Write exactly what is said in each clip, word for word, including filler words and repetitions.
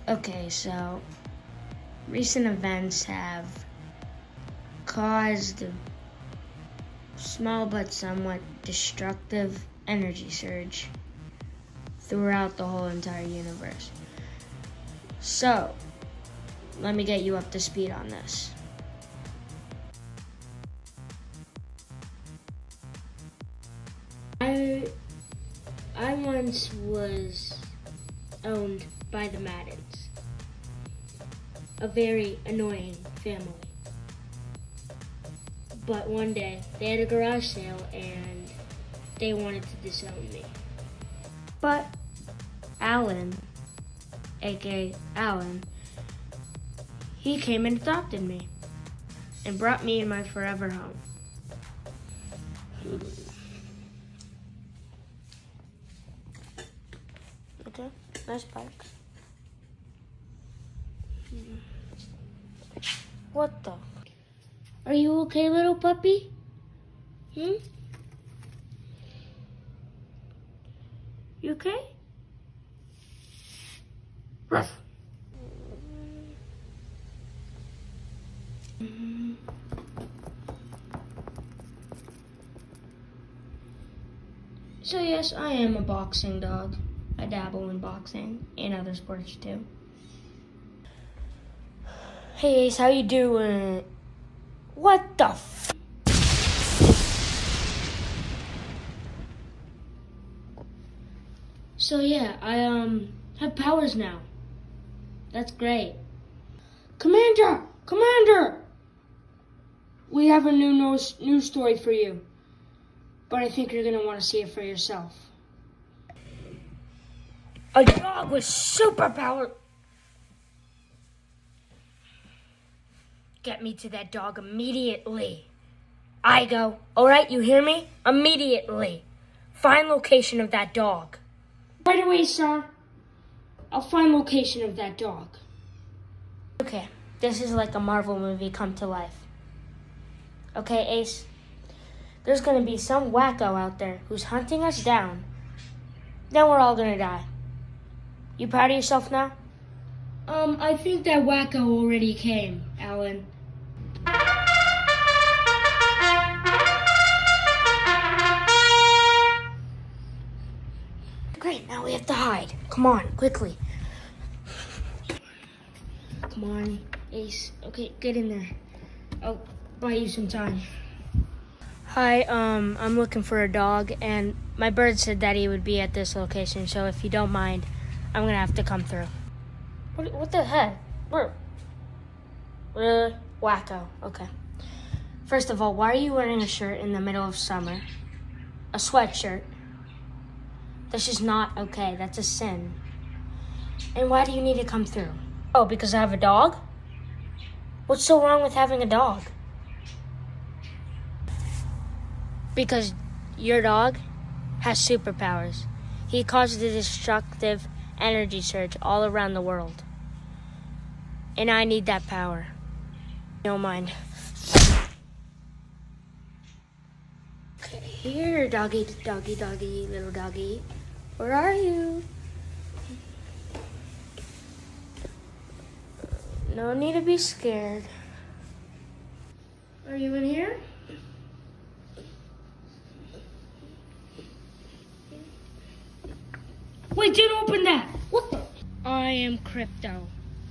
Okay, so recent events have caused a small but somewhat destructive energy surge throughout the whole entire universe. So, let me get you up to speed on this. I, I once was owned by the Maddens, a very annoying family. But one day, they had a garage sale and they wanted to disown me. But Alann, aka Alann, he came and adopted me and brought me in my forever home. Okay, nice bikes. What the? Are you okay, little puppy? Hmm? You okay? Ruff. Mm-hmm. So yes, I am a boxing dog. I dabble in boxing and other sports too. Hey Ace, how you doing? What the f- So yeah, I um have powers now. That's great. Commander! Commander! We have a new news, news story for you. But I think you're gonna want to see it for yourself. A dog with superpowers! Get me to that dog immediately. Iago, alright, you hear me? Immediately. Find location of that dog. Right away, sir. I'll find location of that dog. Okay, this is like a Marvel movie come to life. Okay, Ace, there's gonna be some wacko out there who's hunting us down. Then we're all gonna die. You proud of yourself now? Um, I think that wacko already came, Alann. Great, now we have to hide. Come on, quickly. Come on, Ace. Okay, get in there. I'll buy you some time. Hi, um, I'm looking for a dog, and my bird said that he would be at this location, so if you don't mind, I'm gonna have to come through. What, what the heck? Where? Really? Wacko. Okay. First of all, why are you wearing a shirt in the middle of summer? A sweatshirt? This is not okay. That's a sin. And why do you need to come through? Oh, because I have a dog? What's so wrong with having a dog? Because your dog has superpowers. He causes a destructive energy surge all around the world. And I need that power. Don't mind. Okay, here, doggy, doggy, doggy, little doggy. Where are you? No need to be scared. Are you in here? Wait, don't open that! What the? I am Crypto.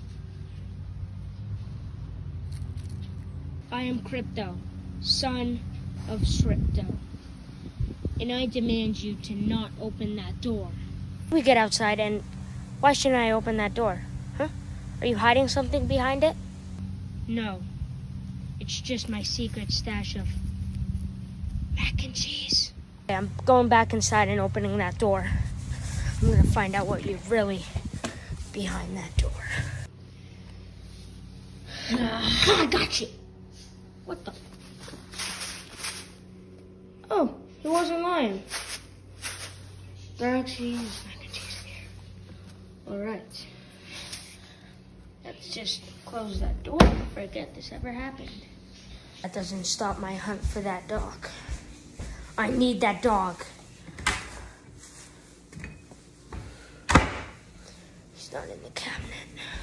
I am Crypto, son of Sripto. And I demand you to not open that door. We get outside and why shouldn't I open that door? Huh? Are you hiding something behind it? No. It's just my secret stash of mac and cheese. Okay, I'm going back inside and opening that door. I'm gonna find out what you're really behind that door. Uh, I got you. What the? Oh, he wasn't lying. There actually is mac and cheese in here. All right. Let's just close that door and forget this ever happened. That doesn't stop my hunt for that dog. I need that dog. He's It's not in the cabinet.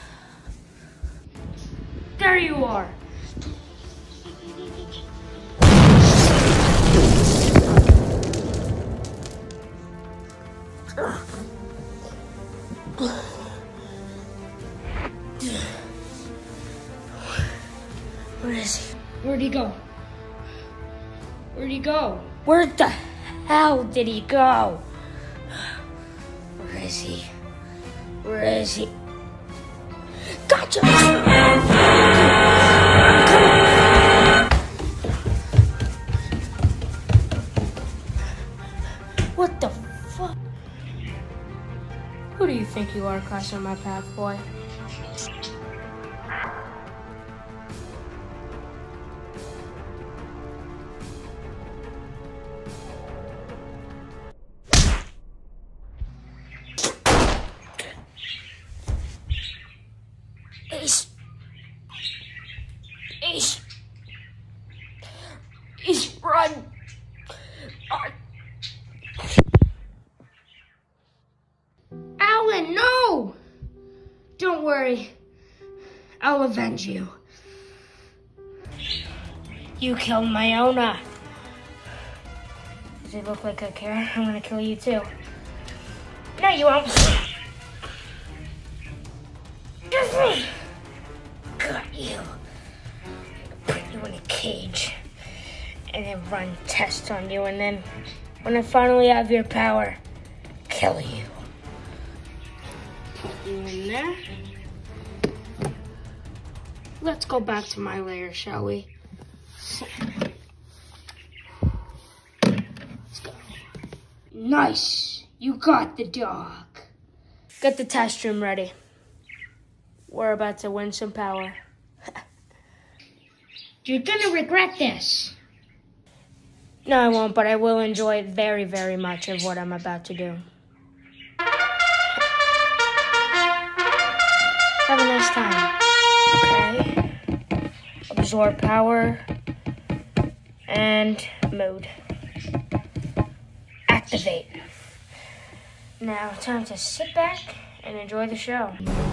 There you are. Where is he? Where'd he go? Where'd he go? Where the hell did he go? Where is he? Where is he? Gotcha! What the fuck? Who do you think you are crossing my path, boy? Ace. Ace. Ace, run. Uh. Alan, no! Don't worry. I'll avenge you. You killed my owner. Does it look like I care? I'm gonna kill you too. No, you won't. Got you. Put you in a cage and then run tests on you, and then when I finally have your power, kill you. Put you in there. Let's go back to my lair, shall we? Let's go. Nice. You got the dog. Get the test room ready. We're about to win some power. You're gonna regret this. No, I won't, but I will enjoy very, very much of what I'm about to do. Have a nice time. Okay. Absorb power. And mode. Activate. Now, time to sit back and enjoy the show.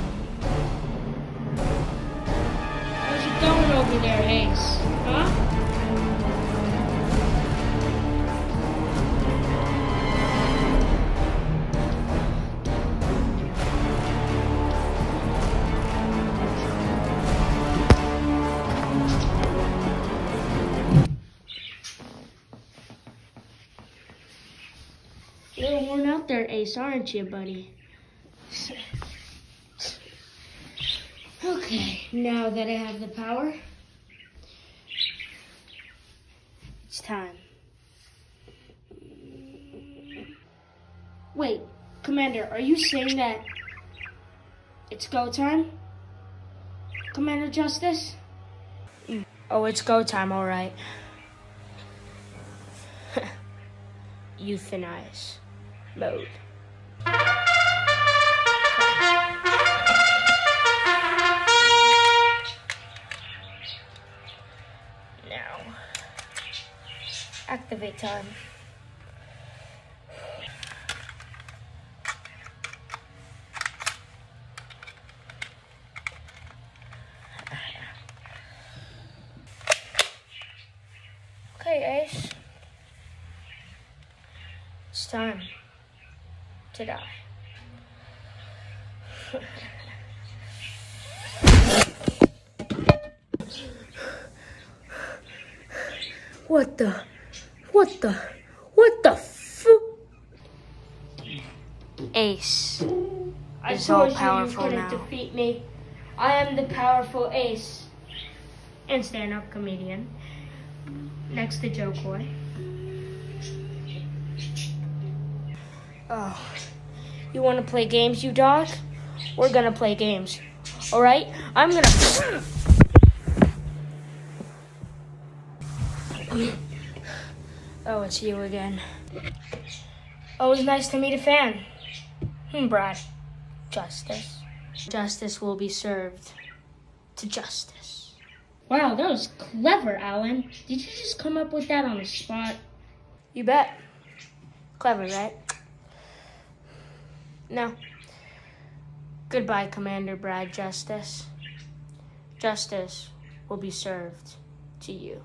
How's it going over there, Ace? Huh? You're a little worn out there, Ace, aren't you, buddy? Okay, now that I have the power, it's time. Wait, Commander, are you saying that it's go time? Commander Justice? Oh, it's go time, all right. Euthanize mode. Now, activate time. Okay, Ace. It's time to die. What the? What the? What the fu? Ace is so powerful now. I told you you couldn't defeat me. I am the powerful Ace and stand-up comedian. Next to Joe Coy. Oh, you want to play games, you dog? We're gonna play games. All right? I'm gonna. Oh, it's you again. Always nice to meet a fan. Hmm, Brad. Justice. Justice will be served to justice. Wow, that was clever, Alan. Did you just come up with that on the spot? You bet. Clever, right? No. Good. Goodbye, Commander Brad Justice. Justice will be served to you.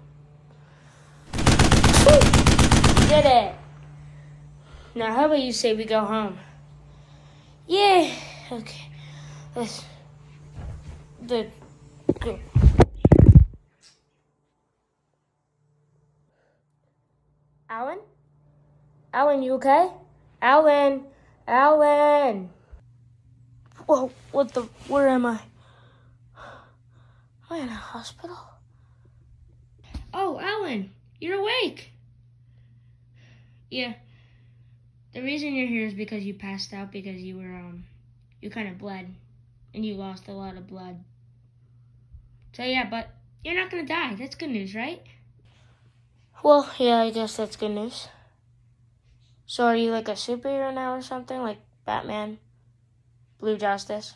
Did it. Now, how about you say we go home? Yeah. Okay. Let's. The. Go. Alan? Alan, you okay? Alan! Alan! Whoa, what the, where am I? Am I in a hospital? Oh, Alan, you're awake. Yeah. The reason you're here is because you passed out because you were, um, you kind of bled. And you lost a lot of blood. So yeah, but you're not gonna die. That's good news, right? Well, yeah, I guess that's good news. So are you like a superhero now or something? Like Batman? Blue Justice?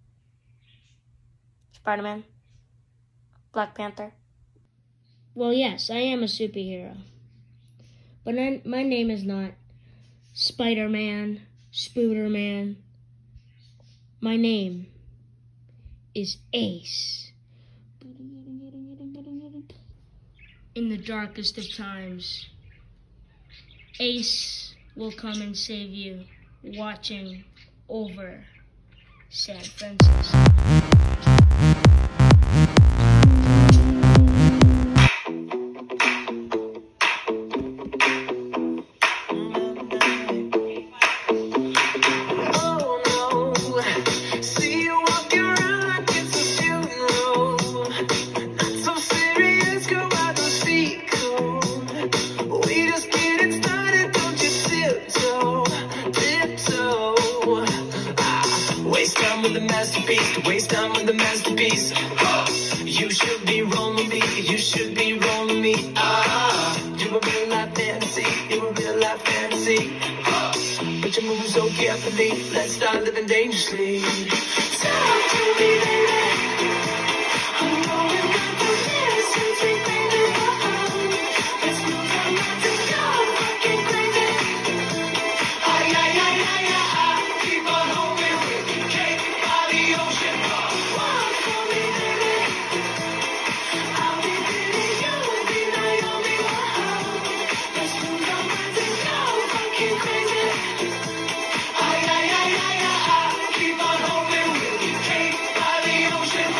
Spider-Man? Black Panther? Well, yes, I am a superhero. But I, my name is not Spider-Man, Spooderman. My name is Ace. In the darkest of times, Ace will come and save you, watching over San Francisco. Waste time with the masterpiece. You should be rolling me. You should be rolling me. Ah, you're a real life fantasy. You're a real life fantasy. But you're moving so carefully. Let's start living dangerously. Talk to me, baby. I know we've got the best since we made it home. There's no time not to go fucking crazy. Ay, ay, ay, ay, ay. Keep on hoping we'll be cake by the ocean. Walk for me, baby. I'll be pretty, you will be Naomi. Whoa. Let's move on back to go fucking crazy. Ay, ay, ay, ay, ay. Keep on hoping we'll be cake by the ocean.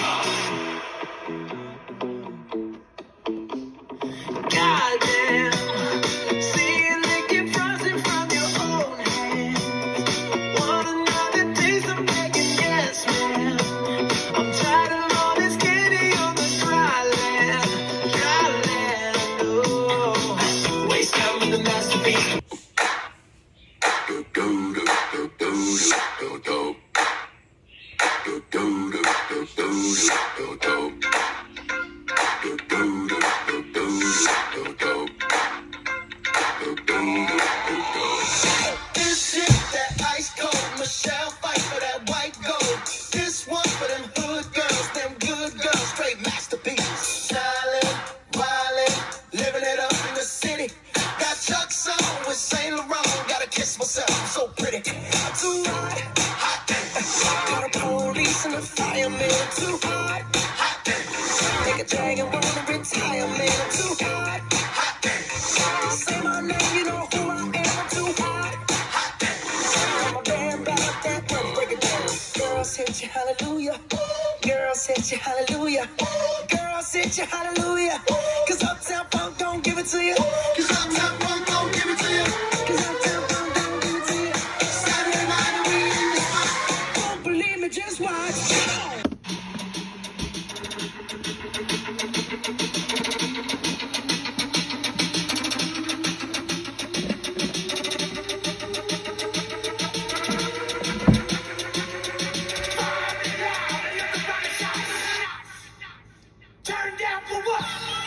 Goddamn. See you licking frosting from your own hand. Want another taste of making yes, man. I'm tired of all this candy on the dry land. Dry land, oh. Waste time with the masterpiece. Do, do, do, do, do, do, do. Do, do, do, do, do, do, do. Do, do, do, do, do, do, do. Do, do, do, do. This shit, that ice cold. Michelle fight for that white gold. This one for them hood girls, them good girls, straight masterpieces. Stylin', wildin', living it up in the city. Got Chuck's on with Saint Laurent. Gotta kiss myself, I'm so pretty. I'm too hot, hot. Got a police and a fireman. Too hot, hot. Take a drag and wanna retire, man. I'm too hot, hot. Say my name, you know who I am. I'm too hot, hot. I'm a band about that one, break it down. Girls hit you, hallelujah. Girls hit you, hallelujah. Girls hit you, hallelujah. Cause Uptown Funk don't give it to you. Cause Uptown Funk don't give it to you. Cause Uptown Funk don't give it to you. Saturday night and we in the spot. Don't believe me, just watch. Turn down for what?